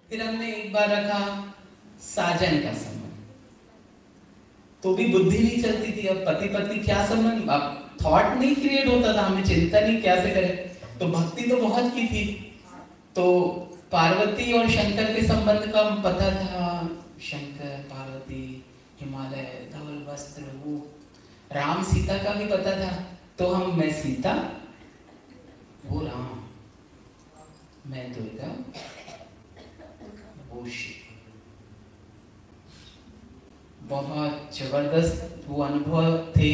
फिर हमने एक बार रखा साजन का संबंध, तो भी बुद्धि नहीं चलती थी। अब पति पत्नी क्या संबंध, अब थॉट नहीं क्रिएट होता था, हमें चिंता नहीं कैसे करें। तो भक्ति तो बहुत की थी, तो पार्वती और शंकर के संबंध का पता था। शंकर पार्वती, हिमालय, धवल वस्त्र, वो राम सीता का भी पता था। तो मैं सीता, वो राम, मैं दुर्गा, वो शिव। बहुत जबरदस्त वो अनुभव थे।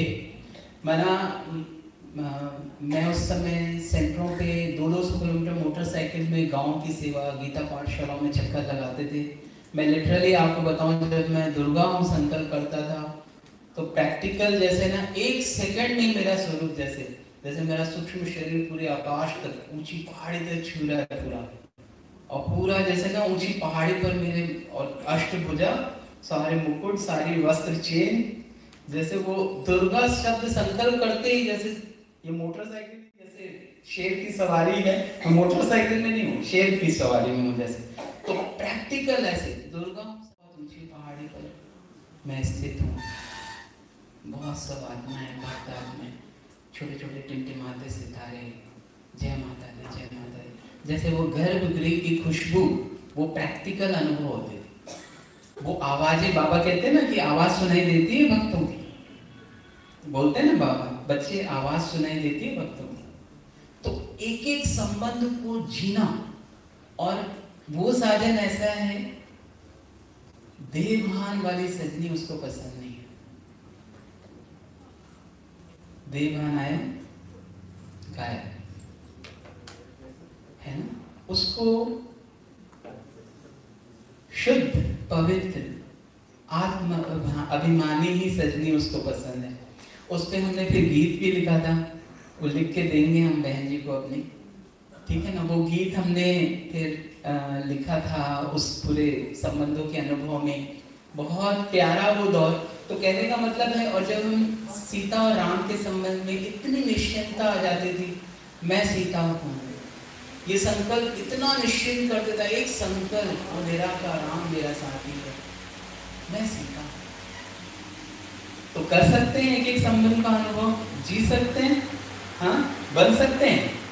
मैं उस समय सेंटरों पे 200 किलोमीटर मोटरसाइकिल में गांव की सेवा, गीता पाठशालाओं में चक्कर लगाते थे। मैं लिटरली आपको बताऊं, जब मैं दुर्गा ओम संकल्प करता था तो प्रैक्टिकल जैसे ना, एक सेकंड में मेरा स्वरूप जैसे मेरा सूक्ष्म शरीर पूरे आकाश तक, ऊंची पहाड़ी तक छू रहा है पूरा, और पूरा जैसे ना ऊंची पहाड़ी पर मेरे और अष्टभुजा, सारे मुकुट, सारी वस्त्र चेन, जैसे वो दुर्गा शब्द संकल्प करते ही जैसे ये मोटरसाइकिल जैसे शेर की सवारी है, तो मोटरसाइकिल में नहीं हूँ, शेर की सवारी में हूँ जैसे। तो प्रैक्टिकल ऐसे दुर्गा बहुत ऊंची पहाड़ी पर मैं स्थित हूँ, बहुत सब आत्माएं बागदाद में, छोटे छोटे टिमटिमाते सितारे, जय माता दी जय माता दी, जैसे वो गर्भगृह की खुशबू, वो प्रैक्टिकल अनुभव होते थे। वो आवाजें, बाबा कहते हैं ना कि आवाज सुनाई देती है भक्तों की, बोलते हैं ना बाबा, बच्चे आवाज सुनाई देती है भक्तों की। तो एक एक संबंध को जीना, और वो साजन ऐसा है, देवभान वाली सजनी उसको पसंद नहीं है। देवभान आया गायब है ना, उसको शुद्ध पवित्र आत्म अभिमानी ही सजनी उसको पसंद है। उस पर हमने फिर गीत भी लिखा था, वो लिख के देंगे हम बहन जी को अपनी, ठीक है ना। वो गीत हमने फिर लिखा था उस पूरे संबंधों के अनुभव में, बहुत प्यारा वो दौर। तो कहने का मतलब है, और जब हम सीता और राम के संबंध में इतनी निश्चिंतता आ जाती थी, मैं सीता हूँ, ये संकल्प इतना निश्चिंत कर देता, एक संकल्प, वो निराकार राम मेरा साथी है, मैं सीता। तो कर सकते हैं एक एक संबंध का अनुभव, जी सकते हैं, हाँ, बन सकते हैं।